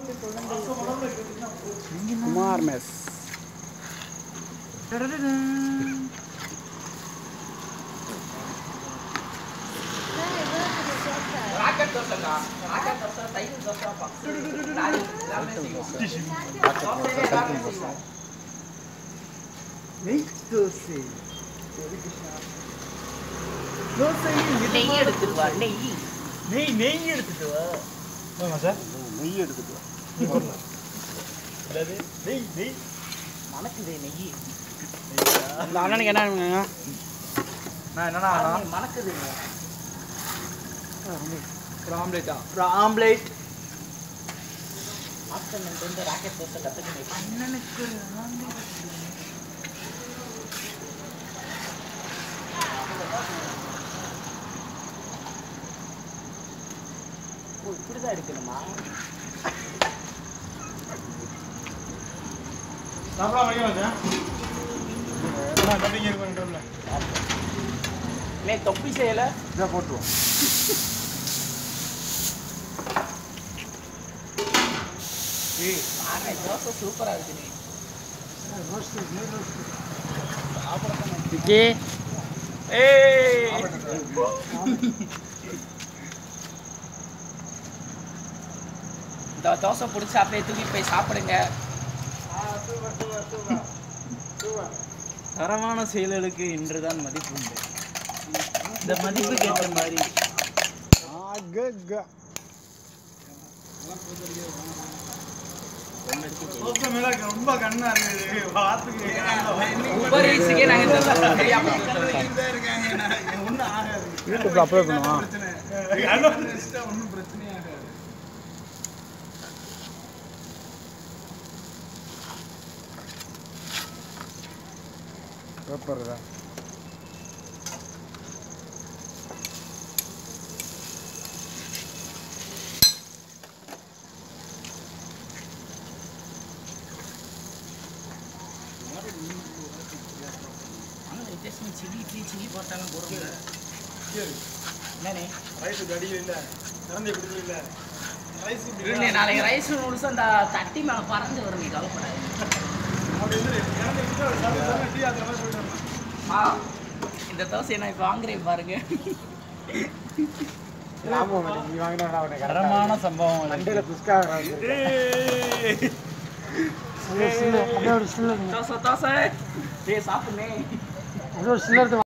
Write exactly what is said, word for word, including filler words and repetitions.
Kumar mess. Racket dosa ka, racket dosa, cycle dosa, boxing, lari, எல்லாமே செய்வோம். Racket dosa. நெய் தோசை. தோசை நெய் எடுத்துட்டு வா, நெய். நெய் நெய் எடுத்துட்டு வா. ஆமா சார். நெய் எடுத்துட்டு வா. என்னது? நெய் நெய். மணக்குதே நெய். இந்த அண்ணனுக்கு என்ன வேணுங்க? நான் என்னடா மணக்குதுங்க. ஒரு ஆம்லேட்டா? ஒரு ஆம்லேட். ஆஃப்டர்நூன் வந்து ராக்கெட் தோசை கத்துக்கினேன். அண்ணனுக்கு ஒரு ஆம்லேட். ஓ இப்படிதான் எடுக்கணுமா? சாப்பிடலாம் வைக்கலாம் சார். ஆ கட்டிங்க இருக்கு டேபிள்ல. மே தொப்பி செய்யல? இத போட்டுவோம். ஏய் ஆனா தோசை சூப்பரா இருக்கு நீ. Roast roast. விக்கி ஏய் இந்த தோசை பிடிச்சி அப்படியே தூக்கி போய் சாப்பிடுங்க. தரமான செயல்களுக்கு இன்றுதான் மதிப்பு உண்டு. இந்த மதிப்புக்கு ஏற்ற மாதிரி ஆகக ரொம்ப கண்ணா இருக்கு வாத்துக்கு உபர் ஈஸிக்கே நாங்க இதெல்லாம் தெரியாம ஒன்றும் ஆகாது. யூடியூப்ல அப்லோட் பண்ணுவோம். ஒன்றும் பிரச்சனையே ஆகாது. பேப்பர் தான். சில்லி இட்லி சில்லி போட்டாலும் போடுங்க. என்னண்ணே ரைஸ் அடியில் இல்லை, திறந்து கொடுக்கல இல்லை. ரைஸ் இல்லைண்ணே நாளைக்கு ரைஸ் நூடுல்ஸ் அந்த தட்டி மேலே பறந்து வரும். நீ கவலைப்படாது. ஆ இந்த தோசையை நான் இப்போ வாங்குறேன் பாருங்க. தரமான சம்பவம். தோசை தோசை ஏ சாப்பிடுனே.